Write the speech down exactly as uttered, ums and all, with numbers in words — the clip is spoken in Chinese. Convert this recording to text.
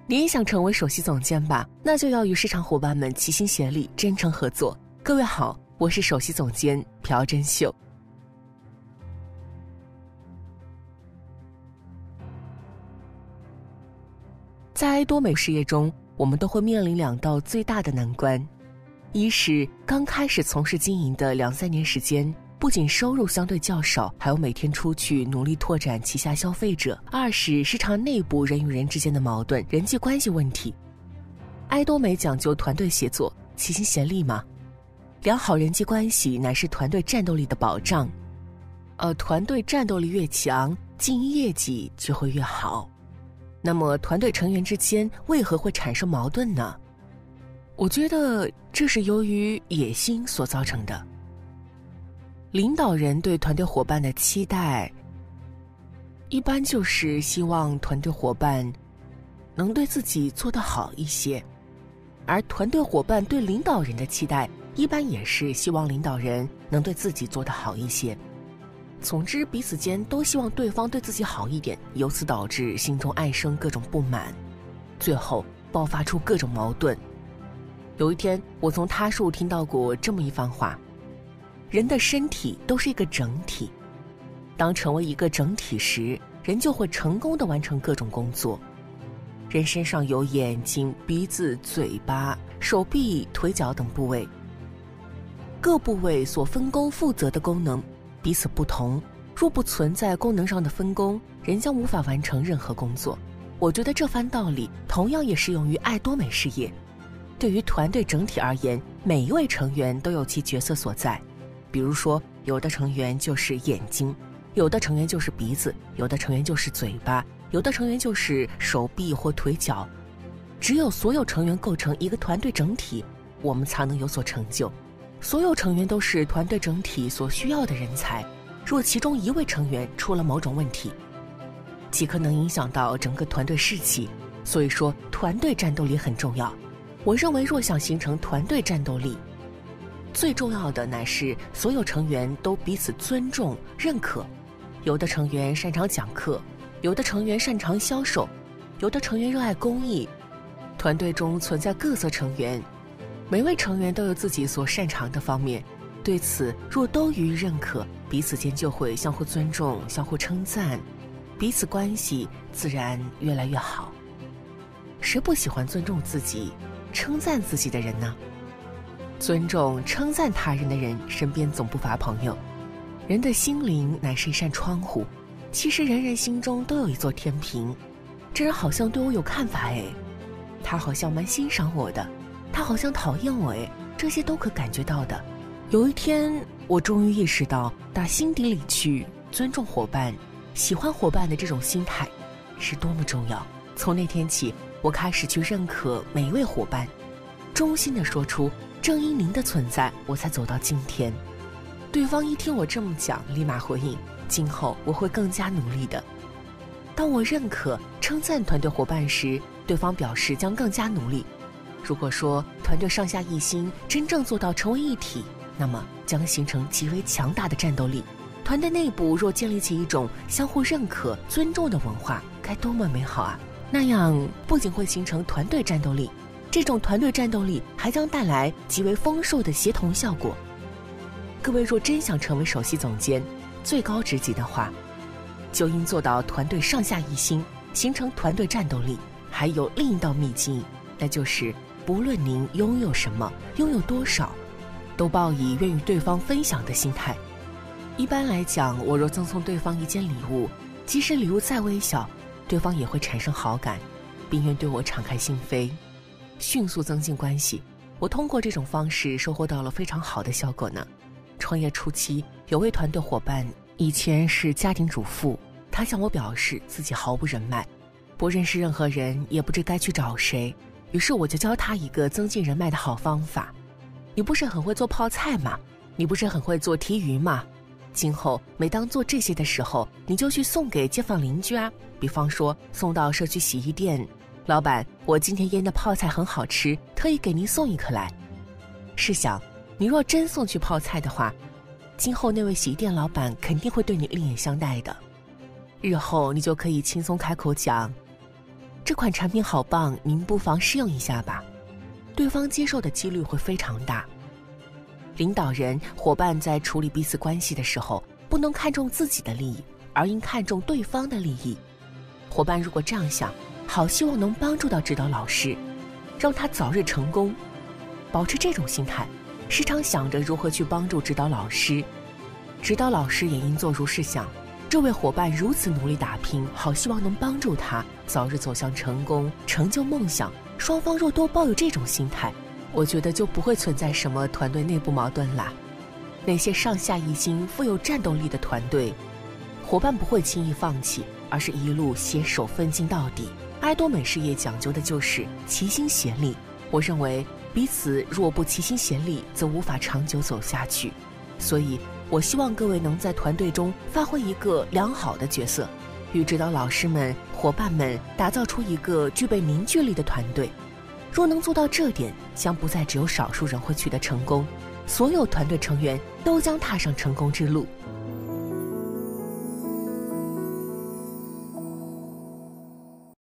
你也想成为首席总监吧？那就要与市场伙伴们齐心协力，真诚合作。各位好，我是首席总监朴真秀。在多美事业中，我们都会面临两道最大的难关：一是刚开始从事经营的两三年时间，不仅收入相对较少，还有每天出去努力拓展旗下消费者；二是市场内部人与人之间的矛盾、人际关系问题。爱多美讲究团队协作，齐心协力嘛。良好人际关系乃是团队战斗力的保障，呃，团队战斗力越强，经营业绩就会越好。那么团队成员之间为何会产生矛盾呢？我觉得这是由于野心所造成的。领导人对团队伙伴的期待，一般就是希望团队伙伴能对自己做得好一些，而团队伙伴对领导人的期待，一般也是希望领导人能对自己做得好一些。总之，彼此间都希望对方对自己好一点，由此导致心中暗生各种不满，最后爆发出各种矛盾。有一天，我从他处听到过这么一番话：人的身体都是一个整体，当成为一个整体时，人就会成功地完成各种工作。人身上有眼睛、鼻子、嘴巴、手臂、腿脚等部位，各部位所分工负责的功能彼此不同，若不存在功能上的分工，人将无法完成任何工作。我觉得这番道理同样也适用于爱多美事业。对于团队整体而言，每一位成员都有其角色所在。比如说，有的成员就是眼睛，有的成员就是鼻子，有的成员就是嘴巴，有的成员就是手臂或腿脚。只有所有成员构成一个团队整体，我们才能有所成就。所有成员都是团队整体所需要的人才，若其中一位成员出了某种问题，即可能影响到整个团队士气。所以说，团队战斗力很重要。我认为，若想形成团队战斗力，最重要的乃是所有成员都彼此尊重、认可。有的成员擅长讲课，有的成员擅长销售，有的成员热爱公益。团队中存在各色成员，每位成员都有自己所擅长的方面，对此若都予以认可，彼此间就会相互尊重、相互称赞，彼此关系自然越来越好。谁不喜欢尊重自己、称赞自己的人呢？尊重、称赞他人的人，身边总不乏朋友。人的心灵乃是一扇窗户，其实人人心中都有一座天平。这人好像对我有看法哎，他好像蛮欣赏我的，他好像讨厌我诶，这些都可感觉到的。有一天，我终于意识到，打心底里去尊重伙伴、喜欢伙伴的这种心态是多么重要。从那天起，我开始去认可每一位伙伴，衷心地说出，正因您的存在，我才走到今天。对方一听我这么讲，立马回应，今后我会更加努力的。当我认可、称赞团队伙伴时，对方表示将更加努力。如果说团队上下一心，真正做到成为一体，那么将形成极为强大的战斗力。团队内部若建立起一种相互认可、尊重的文化，该多么美好啊！那样不仅会形成团队战斗力，这种团队战斗力还将带来极为丰硕的协同效果。各位若真想成为首席总监、最高职级的话，就应做到团队上下一心，形成团队战斗力。还有另一道秘籍，那就是不论您拥有什么，拥有多少，都抱以愿与对方分享的心态。一般来讲，我若赠送对方一件礼物，即使礼物再微小，对方也会产生好感，并愿对我敞开心扉，迅速增进关系。我通过这种方式收获到了非常好的效果呢。创业初期，有位团队伙伴以前是家庭主妇，他向我表示自己毫无人脉，不认识任何人，也不知该去找谁。于是我就教他一个增进人脉的好方法：你不是很会做泡菜吗？你不是很会做提鱼吗？今后每当做这些的时候，你就去送给街坊邻居啊。比方说送到社区洗衣店，老板，我今天腌的泡菜很好吃，特意给您送一颗来。试想，你若真送去泡菜的话，今后那位洗衣店老板肯定会对你另眼相待的。日后你就可以轻松开口讲， 这款产品好棒，您不妨试用一下吧。对方接受的几率会非常大。领导人、伙伴在处理彼此关系的时候，不能看重自己的利益，而应看重对方的利益。伙伴如果这样想，好希望能帮助到指导老师，让他早日成功。保持这种心态，时常想着如何去帮助指导老师。指导老师也应做如是想，这位伙伴如此努力打拼，好希望能帮助他早日走向成功，成就梦想。双方若多抱有这种心态，我觉得就不会存在什么团队内部矛盾啦。那些上下一心、富有战斗力的团队，伙伴不会轻易放弃，而是一路携手奋进到底。爱多美事业讲究的就是齐心协力，我认为彼此若不齐心协力，则无法长久走下去。所以我希望各位能在团队中发挥一个良好的角色，与指导老师们、伙伴们打造出一个具备凝聚力的团队。若能做到这点，将不再只有少数人会取得成功，所有团队成员都将踏上成功之路。